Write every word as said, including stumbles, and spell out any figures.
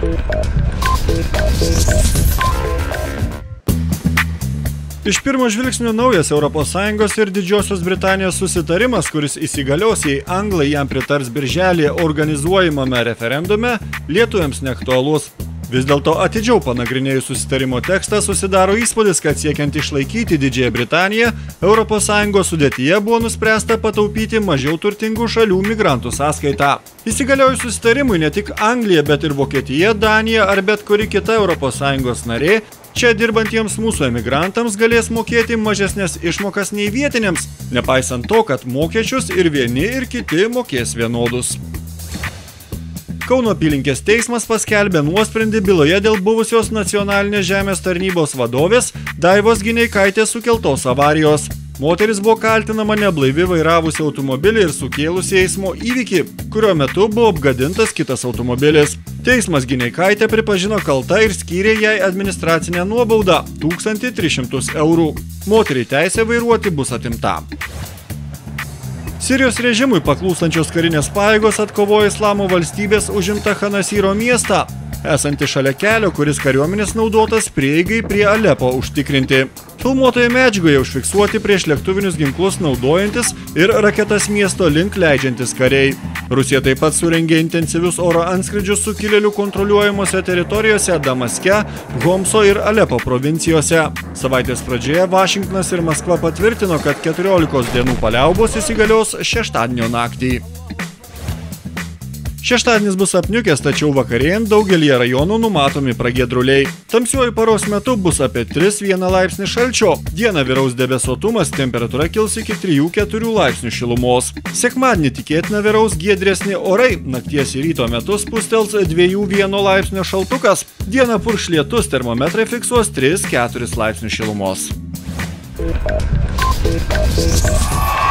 Iš pirmo žvilgsnio naujas Europos Sąjungos ir Didžiosios Britanijos susitarimas, kuris įsigalios, jei anglai jam pritars birželį organizuojamame referendume, lietuviams neaktualus. Vis dėlto atidžiau panagrinėjus susitarimo tekstą susidaro įspūdis, kad siekiant išlaikyti Didžiąją Britaniją, Europos Sąjungos sudėtyje buvo nuspręsta pataupyti mažiau turtingų šalių migrantų sąskaitą. Įsigaliojus susitarimui ne tik Anglija, bet ir Vokietija, Danija ar bet kuri kita Europos Sąjungos narė, čia dirbantiems mūsų emigrantams galės mokėti mažesnės išmokas nei vietiniams, nepaisant to, kad mokesčius ir vieni ir kiti mokės vienodus. Kauno apylinkės teismas paskelbė nuosprendį byloje dėl buvusios nacionalinės žemės tarnybos vadovės Daivos Gineikaitės sukeltos avarijos. Moteris buvo kaltinama neblaivi vairavusi automobilį ir sukėlusi eismo įvykį, kurio metu buvo apgadintas kitas automobilis. Teismas Gineikaitę pripažino kalta ir skyrė jai administracinę nuobaudą – tūkstantį tris šimtus eurų. Moteriai teisė vairuoti bus atimta. Sirijos režimui paklūstančios karinės pajėgos atkovojo Islamo valstybės užimtą Hanasyro miestą, esantį šalia kelio, kuris kariuomenės naudotas prieigai prie Alepo užtikrinti. Filmuotoje medžiagoje užfiksuoti prieš lėktuvinius ginklus naudojantis ir raketas miesto link leidžiantis kariai. Rusija taip pat surengė intensyvius oro antskridžius sukilėlių kontroliuojamose teritorijose Damaske, Homso ir Alepo provincijose. Savaitės pradžioje Vašingtonas ir Maskva patvirtino, kad keturiolikos dienų paliaubos įsigalios šeštadienio naktį. Šeštadienis bus apniukęs, tačiau vakarėjant daugelyje rajonų numatomi pragiedruliai. Tamsiuoju paros metu bus apie tris vieną laipsnį šalčio. Dieną vyraus debesuotumas, temperatūra kils iki trijų keturių laipsnių šilumos. Sekmadienį tikėtina vyraus giedresni orai, nakties ir ryto metu spustels dviejų vieno laipsnio šaltukas. Dieną purkš lietus, termometrai fiksuos tris keturis laipsnių šilumos.